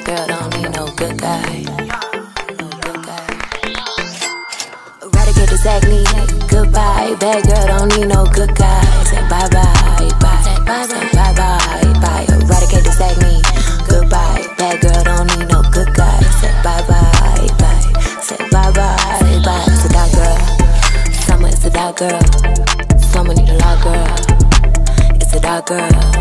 bad girl don't need no good guy. Eradicate this acne, goodbye. Bad girl don't need no good guy. Say bye bye, bye. Say bye bye, bye. Eradicate this acne, goodbye. Bad girl don't need no good guy. Say bye bye, bye. Say bye bye, bye. It's a dark girl. Summer is a dark girl. Summer need a lot, girl. It's a dark girl.